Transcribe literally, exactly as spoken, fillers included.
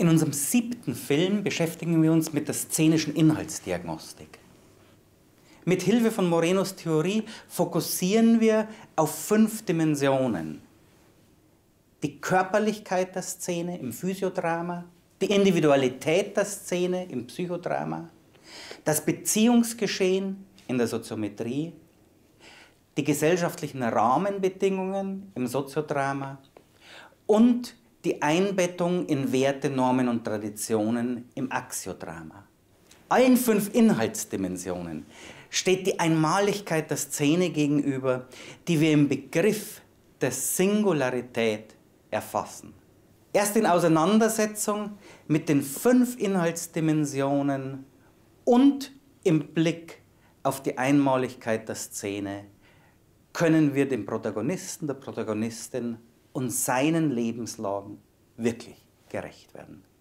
In unserem siebten Film beschäftigen wir uns mit der szenischen Inhaltsdiagnostik. Mit Hilfe von Morenos Theorie fokussieren wir auf fünf Dimensionen. Die Körperlichkeit der Szene im Physiodrama, die Individualität der Szene im Psychodrama, das Beziehungsgeschehen in der Soziometrie, die gesellschaftlichen Rahmenbedingungen im Soziodrama und die Einbettung in Werte, Normen und Traditionen im Axiodrama. Allen fünf Inhaltsdimensionen steht die Einmaligkeit der Szene gegenüber, die wir im Begriff der Singularität erfassen. Erst in Auseinandersetzung mit den fünf Inhaltsdimensionen und im Blick auf die Einmaligkeit der Szene können wir dem Protagonisten, der Protagonistin und seinen Lebenslagen wirklich gerecht werden.